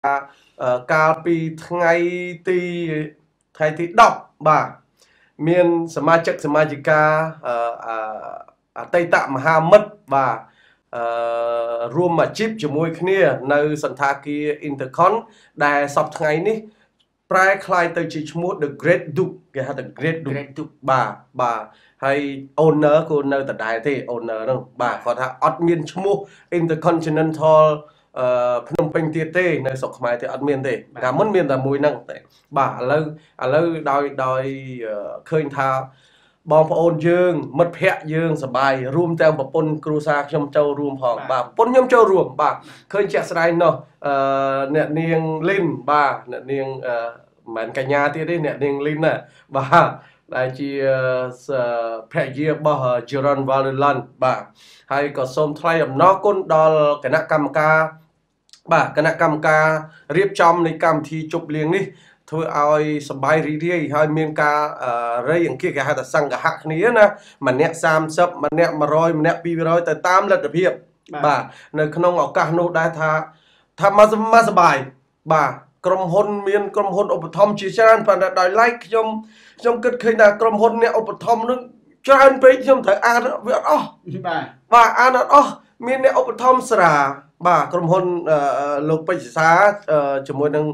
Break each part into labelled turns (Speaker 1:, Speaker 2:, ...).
Speaker 1: កាលពីថ្ងៃទី10បាទមានសមាជិកសមាជិកាអតីតមហាមិត្តបាទរួមអាជីពជាមួយគ្នានៅសន្តាគារ Intercon ដែលសប្តាហ៍ថ្ងៃនេះប្រែคล้ายទៅជាឈ្មោះ The Great Duke គេហៅថា Great Duke បាទហើយ owner ក៏នៅដដែលទេ owner ហ្នឹងបាទគាត់ថាអត់មានឈ្មោះ Intercontinental ភ្នំពេញទៀតទេនៅស្រុកខ្មែរទេអត់មានទេកាលមុនមានតែមួយហ្នឹងទេបាទឥឡូវដោយឃើញថាបងប្អូនយើងមិត្តភ័ក្តិយើងសប្បាយរួមទាំងប្រពន្ធគ្រួសារខ្ញុំចូលរួមផងបាទប្រពន្ធខ្ញុំចូលរួមបាទឃើញជាក់ស្ដែងនោះអ្នកនាងលីនបាទអ្នកនាងមិនមែនកញ្ញាទៀតទេអ្នកនាងលីនណាបាទដែលជាភរិយារបស់ Jeron Valderland បាទហើយក៏សូមថ្លែងអំណរគុណដល់គណៈកម្មការបាទគណៈកម្មការរៀបចំនៃកម្មវិធីជប់លៀងនេះធ្វើឲ្យសប្បាយរីករាយហើយមានការរៃអង្គាសគេហៅថាសង្ឃហៈគ្នាណាម្នាក់30ម្នាក់100ម្នាក់200ទៅតាមលទ្ធភាពបាទនៅក្នុងឱកាសនោះដែរថាមកសប្បាយបាទក្រុមហ៊ុនមានក្រុមហ៊ុនឧបត្ថម្ភជាច្រើនប៉ុន្តែដោយឡែកខ្ញុំគិតឃើញថាក្រុមហ៊ុនអ្នកឧបត្ថម្ភនឹងច្រើនពេកខ្ញុំត្រូវអានវាអត់អស់បាទអានអត់អស់មានអ្នកឧបត្ថម្ភស្រាបាទក្រុមហ៊ុនលោកពេជ្រសាជាមួយនឹង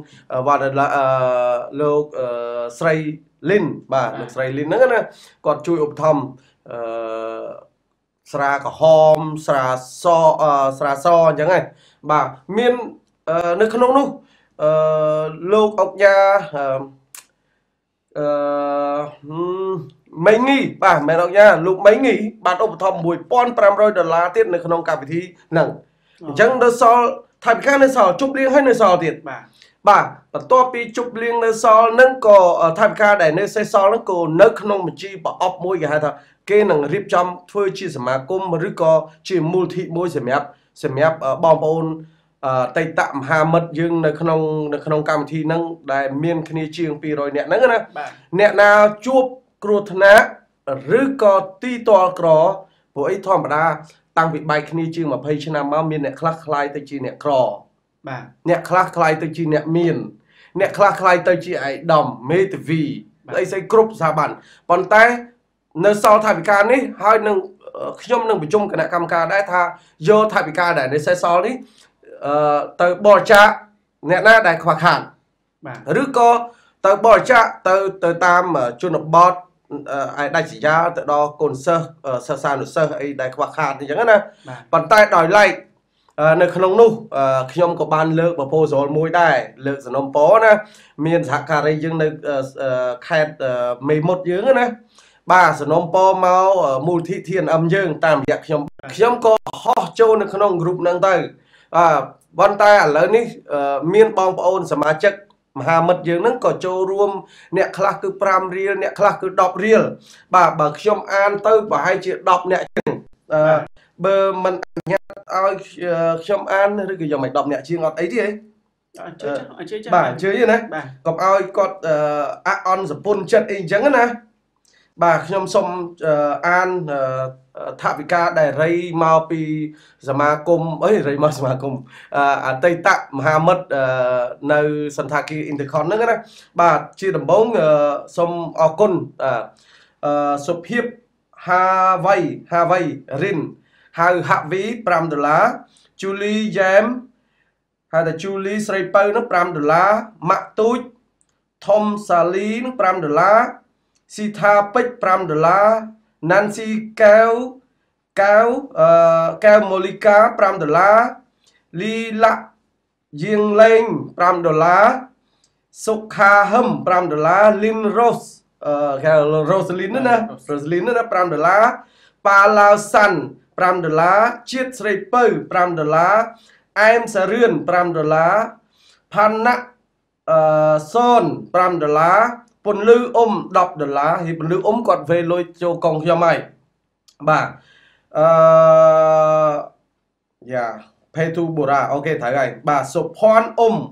Speaker 1: លោកស្រីលីនបាទលោកស្រីលីនហ្នឹងណាគាត់ជួយឧបត្ថម្ភស្រាក្រហមស្រាសអញ្ចឹងហ្នឹងបាទមាននៅក្នុងនោះលោកអុកញ៉ាមីងីបាទមែនអុកញ៉ាលោកមីងីបានឧបត្ថម្ភ$1,500ទៀតនៅក្នុងកម្មវិធីហ្នឹងអញ្ចឹងនៅសល់ថវិកានៅសល់ជប់លៀងហើយនៅសល់ទៀតបាទបន្ទាប់ពីជប់លៀងនៅសល់ហ្នឹងក៏ថវិកាដែលនៅសេសសល់ហ្នឹងក៏នៅក្នុងបញ្ជីប្រអប់មួយគេហៅថាគេនឹងរៀបចំធ្វើជាសមាគមឬក៏ជាមូលនិធិមួយសម្រាប់បងប្អូនតៃតមហាមិត្តយើងនៅក្នុងកម្មវិធីហ្នឹងដែលមានគ្នាជាង200នាក់ហ្នឹងណាអ្នកណាជួបគ្រោះថ្នាក់ឬក៏ទីតលក្រព្រោះអីធម្មតាតាំងពីបែកគ្នាជាង20ឆ្នាំមកមានអ្នកខ្លះខ្លាយទៅជាអ្នកក្របាទអ្នកខ្លះខ្លាយទៅជាអ្នកមានអ្នកខ្លះខ្លាយទៅជាឯកឧត្តមមេធាវីស្អីគ្រប់ស្ថាប័នប៉ុន្តែនៅសល់ថវិកានេះហើយនឹងខ្ញុំនឹងប្រជុំគណៈកម្មការដែរថាយកថវិកាដែលនៅសេសសល់នេះទៅបរិច្ចាគអ្នកណាដែលខ្វះខាតឬក៏ទៅបរិច្ចាគទៅតាមជនបទឲ្យដាច់ស្រយាលទៅដល់កូនសិស្សសិស្សានុសិស្សអីដែលខ្វះខាតអញ្ចឹងណាប៉ុន្តែដោយឡែកនៅក្នុងនោះខ្ញុំក៏បានលើក proposal មួយដែរលើកសំណុំពរណាមានសហការីយើងនៅខេត្តមេមត់យើងណាបាទសំណុំពរមកមូលនិធិ TNM យើងតាមរយៈខ្ញុំក៏ហោះចូលនៅក្នុង group ហ្នឹងទៅប៉ុន្តែឥឡូវនេះមានបងប្អូនសមាជិកមហាមិត្តយើងហ្នឹងក៏ចូលរួមអ្នកខ្លះគឺ5រៀលអ្នកខ្លះគឺ10រៀលបាទបើខ្ញុំអានទៅប្រហែលជា10អ្នកជាងបើមិនអនុញ្ញាតឲ្យខ្ញុំអានឬក៏យកមិន10អ្នកជាងអត់អីទេអញ្ជើញបាទអញ្ជើញណាកុំឲ្យគាត់អន់សពុនចិត្តអីអញ្ចឹងណាបាទខ្ញុំសូមអានថវិកាដែលរៃមកពីសមាគមរៃមកសមាគមអតីតមហាមិត្តនៅសន្តាគារ Intercon ហ្នឹងណាបាទជាដំបូងសូមអរគុណសុភាពហាវ៉ៃរិនហៅហាវី$5 Julie Jam ហៅថា Julie ស្រីពៅនោះ$5ម៉ាក់ទូចធំសាលីនោះ$5ស៊ីថាពេជ្រ$5 Nancy កែវម៉ូលីកា$5 លីឡាយាងលេង$5 សុខាហឹម$5 លីនរ៉ូសរ៉ូសលីនណា$5 ប៉ាឡាវសាន់$5 ជាតិស្រីពៅ$5 អែមសារឿន$5 ផាណាក់សូន$5 ពន្លឺអ៊ុំ$10ហើយពន្លឺអ៊ុំគាត់វេលុយចូលកងខ្ញុំហើយបាទយ៉ាផេទូបូរ៉ាអូខេត្រូវហើយបាទសុភ័ណ្ឌអ៊ុំ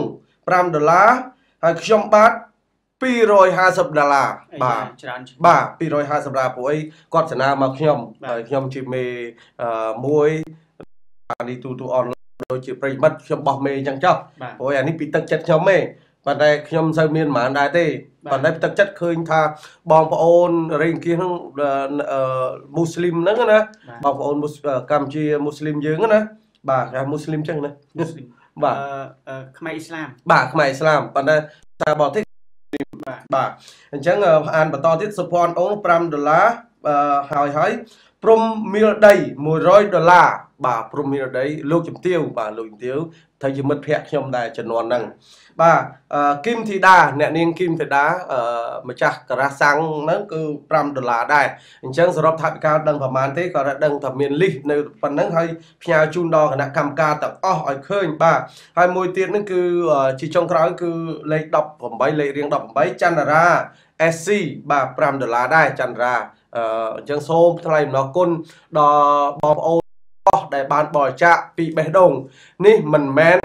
Speaker 1: $5ហើយខ្ញុំបាទ$250បាទច្រើនបាទ$250ព្រោះអីគាត់ចំណាមកខ្ញុំហើយខ្ញុំជាមេមួយអានេះទូអន đôi chữ prey mất trong bọc mê chẳng cho ôi anh ấy bị tật chất nhóm mê và đây nhóm sao miên mà đại tê và đây tật chất khơi tha bong ôn riêng kia Muslim nữa nè bong ôn Campuchia Muslim dương nữa bà là Muslim chẳng nè bà
Speaker 2: Khmer Islam
Speaker 1: bà Khmer Islam và đây ta bỏ thích bà chẳng anh bà to tiết support ông $5 hỏi prom meal day $100 bà prom meal day lúc chấm tiêu bà lúc chấm tiêu thấy chỉ mất hẹn trong đại trần non năng bà Kim Thị Đà nè niên Kim Thị Đà mà chắc cả ra sang nó cứ $5 đây chẳng rồi thạch cao đăng phẩm án thế còn đăng thẩm miền ly nơi phần nắng hay nhà chun đo cả cầm ca tập ở khơi bà hai môi tiền nó cứ chỉ trong cái cứ lấy đọc phẩm bay lấy riêng đọc bay chăn ra SC bà $5 đây chăn ra chẳng số thay nó côn đò bò ô để bàn bò chạ bị bể đồng ní mình men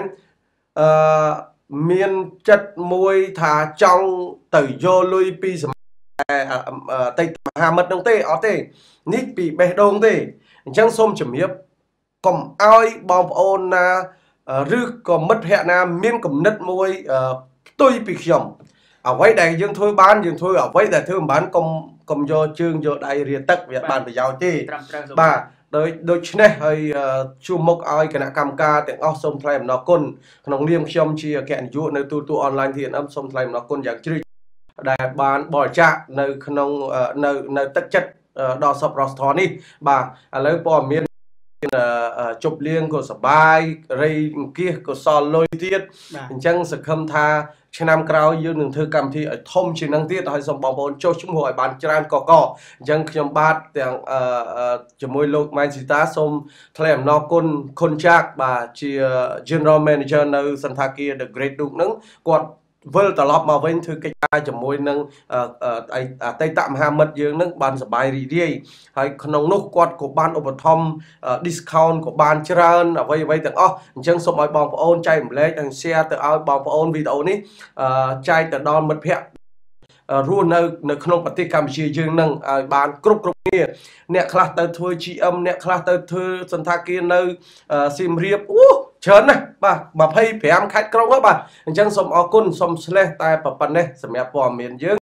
Speaker 1: miên chất môi thả trong tử vô lui pi tây hà mật đông tê ở tê nít bị bể đông tê chẳng xôm chấm hiệp còn ai bom ôn rước còn mất hẹn miên cầm nứt môi tôi bị khiểm ở vậy đây dương thôi bán dương thôi ở vậy là thương bán công do chương do đại riêng tất việt bàn phải giao chi bà đôi này hơi chùm mốc ai cái nạ cầm ca tiếng óc xông thay nó côn nông liêm trong chia kẹn dụ nơi tu online thì âm xông thay nó côn dạng chữ đại bán bỏ chạ nơi nông nơi tất chất đo sập rostron đi bà lấy bỏ miên chụp liên của bài rây kia của son lôi tiết chẳng sự khâm tha trên năm cao dương đường thư cầm thì ở thông trên năng tiết hay dòng bóng bóng cho chúng hội bán tràn cỏ chẳng trong bát tiếng cho môi lục mai chỉ ta xông thèm nó con chắc bà chỉ general manager nơi sân thà kia the great đục nứng quạt vơi tờ lọp mà bên thư cái ai cho môi nâng tây tạm hà mật dương nâng bàn sập bài gì đi hay nông nốt quạt của ban overtime discount của ban tràn ở vây tiếng chẳng xong mọi bóng ôn chạy một lấy thằng xe từ ao bóng ôn video ní chạy từ đòn mật hẹn luôn nơi không bật tiết Campuchia dương nâng bàn cướp kia nè khá tới thôi chị âm nè khá tới thôi sân thà kia nơi sim riệp chớn này bà mà pay phải em khách công á bà chẳng xong ở côn xong sle tai bà này xem bỏ miền dương